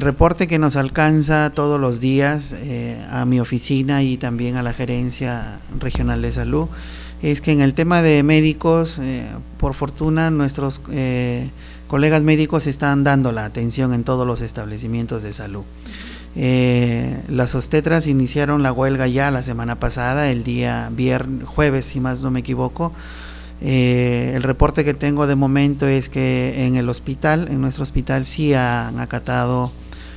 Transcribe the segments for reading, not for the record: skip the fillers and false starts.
reporte que nos alcanza todos los días a mi oficina y también a la Gerencia Regional de Salud es que en el tema de médicos, por fortuna nuestros colegas médicos están dando la atención en todos los establecimientos de salud. Las obstetras iniciaron la huelga ya la semana pasada, el día jueves, si más no me equivoco. El reporte que tengo de momento es que en nuestro hospital sí han acatado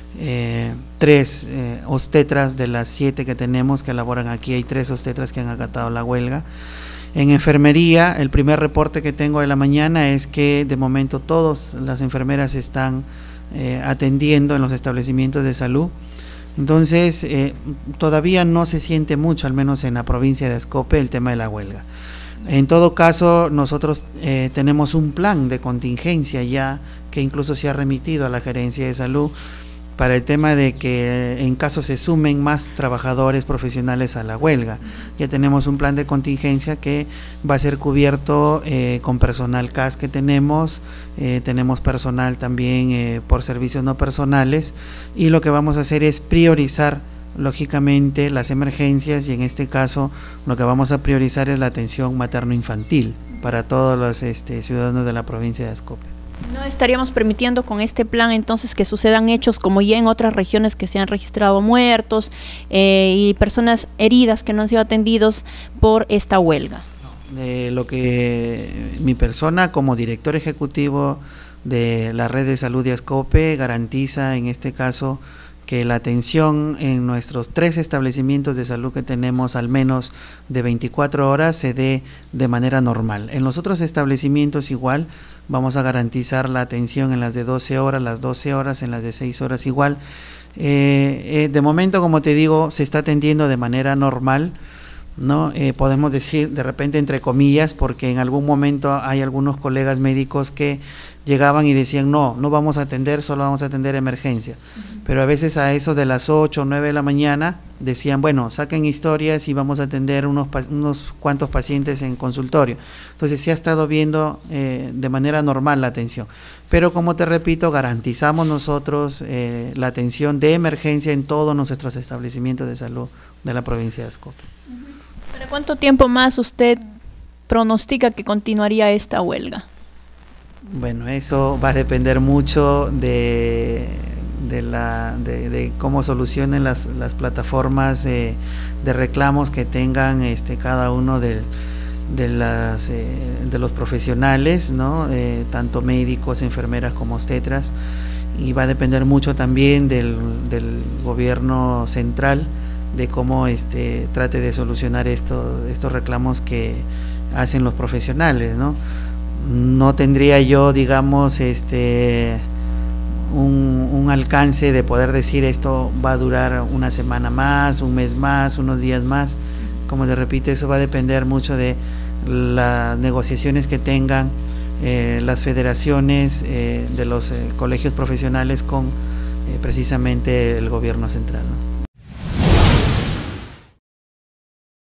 3 obstetras de las 7 que tenemos que elaboran aquí, hay 3 obstetras que han acatado la huelga. En enfermería, el primer reporte que tengo de la mañana es que de momento todas las enfermeras están atendiendo en los establecimientos de salud. Entonces, todavía no se siente mucho, al menos en la provincia de Ascope, el tema de la huelga. En todo caso, nosotros tenemos un plan de contingencia ya que incluso se ha remitido a la Gerencia de Salud para el tema de que en caso se sumen más trabajadores profesionales a la huelga. Ya tenemos un plan de contingencia que va a ser cubierto con personal CAS que tenemos personal también por servicios no personales, y lo que vamos a hacer es priorizar lógicamente las emergencias, y en este caso lo que vamos a priorizar es la atención materno-infantil para todos los ciudadanos de la provincia de Ascope. ¿No estaríamos permitiendo con este plan entonces que sucedan hechos como ya en otras regiones que se han registrado muertos y personas heridas que no han sido atendidos por esta huelga? Lo que mi persona como director ejecutivo de la red de salud de Ascope garantiza en este caso que la atención en nuestros 3 establecimientos de salud que tenemos al menos de 24 horas se dé de manera normal. En los otros establecimientos igual vamos a garantizar la atención en las de 12 horas, las 12 horas, en las de 6 horas igual. De momento, como te digo, se está atendiendo de manera normal, ¿no? Podemos decir de repente entre comillas, porque en algún momento hay algunos colegas médicos que llegaban y decían no vamos a atender, solo vamos a atender emergencia. Pero a veces a eso de las 8 o 9 de la mañana decían, bueno, saquen historias y vamos a atender unos cuantos pacientes en consultorio. Entonces se ha estado viendo de manera normal la atención. Pero como te repito, garantizamos nosotros la atención de emergencia en todos nuestros establecimientos de salud de la provincia de Ascope. ¿Para cuánto tiempo más usted pronostica que continuaría esta huelga? Bueno, eso va a depender mucho de cómo solucionen las plataformas de reclamos que tengan cada uno de los profesionales, ¿no? Tanto médicos, enfermeras como obstetras, y va a depender mucho también del gobierno central, de cómo trate de solucionar estos reclamos que hacen los profesionales, ¿no? No tendría yo, digamos, un alcance de poder decir esto va a durar una semana más, un mes más, unos días más. Como te repito, eso va a depender mucho de las negociaciones que tengan las federaciones de los colegios profesionales con precisamente el gobierno central, ¿no?